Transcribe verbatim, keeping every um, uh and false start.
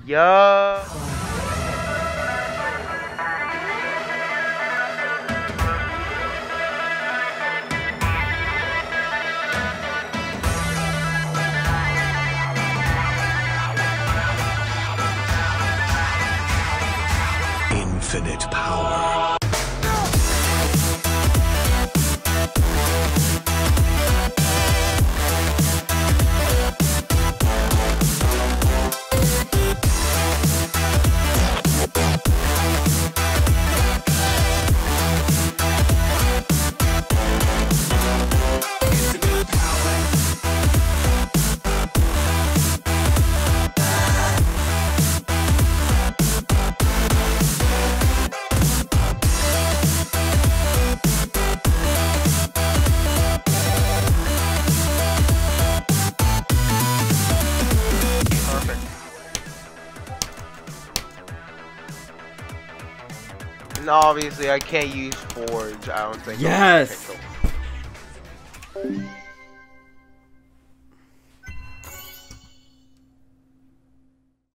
Yeah. Infinite power. And obviously I can't use Forge, I don't think. Yes!